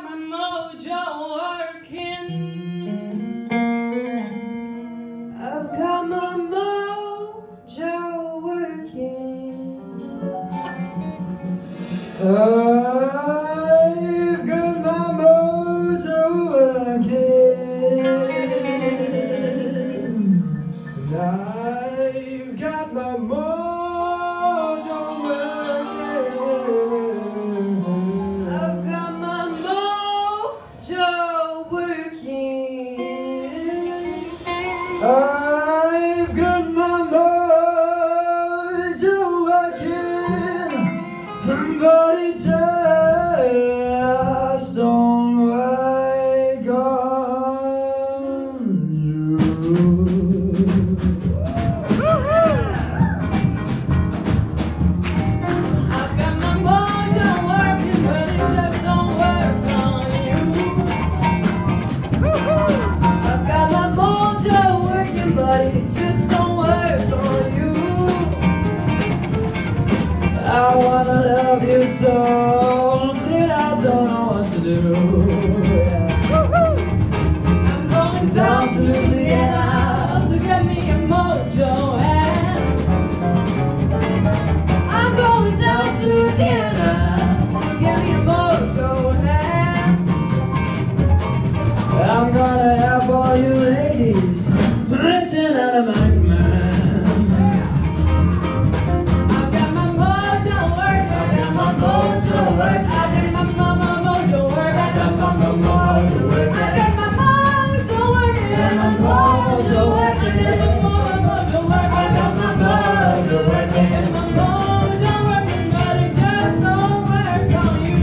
my mojo working. I've got my mojo working. I've got my mojo working. I've got my mojo working. I've got my mojo working. I've got my mojo working, but it just don't work on you. I've got my mojo working, but it just don't work on you. I've got my mojo working, but it just don't work on you. I wanna love you so till I don't know what to do. I'm going down to Louisiana to get me a mojo hat. I'm going down to Louisiana to get me a mojo hat. I'm gonna have all you ladies written out of my commands. I've got my mojo work. I've got my mojo work. I did my mama mojo work. I got my mojo work. I got my mojo work. I got my mojo work. I got my mojo work. I got my mojo work. I got my mojo working, but it just don't work on you.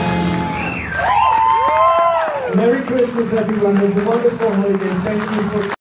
Merry Christmas, everyone. Have a wonderful holiday. Thank you for